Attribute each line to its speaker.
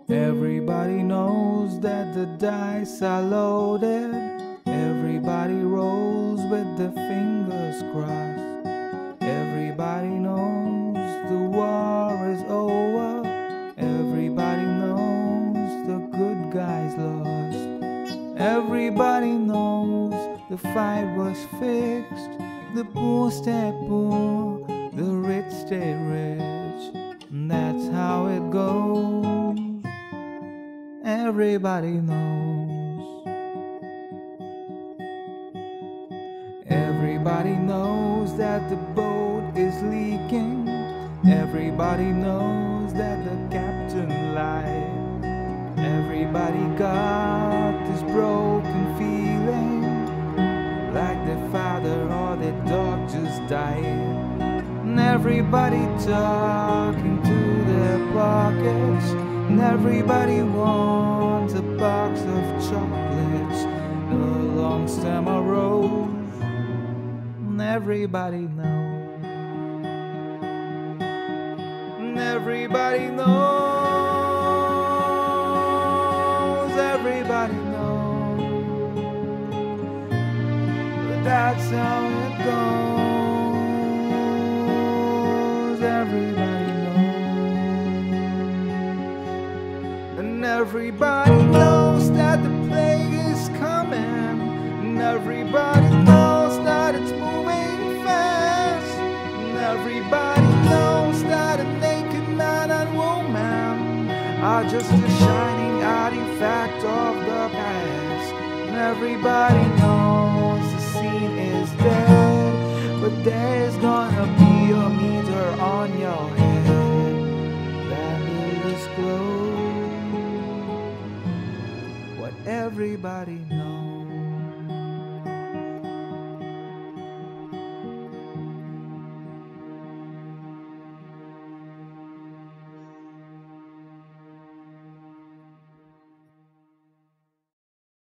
Speaker 1: Everybody knows that the dice are loaded. Everybody rolls with their fingers crossed. Everybody knows the war is over. Everybody knows the good guys lost. Everybody knows the fight was fixed. The poor stay poor, the rich stay rich. And that's how it goes. Everybody knows. Everybody knows that the boat is leaking. Everybody knows that the captain lied. Everybody got this broken feeling, like their father or their dog just died. And everybody talking to their pockets. And everybody wants a box of chocolates and a long stem of rose. And everybody knows. And everybody knows. Everybody knows. But that's how it goes. Everybody knows. And everybody knows that the plague is coming. And everybody knows that it's moving fast. And everybody knows that a naked man and woman are just a shining artifact of the past. And everybody knows the scene is dead, but there's gonna be a meter on your head that will disclose what everybody knows.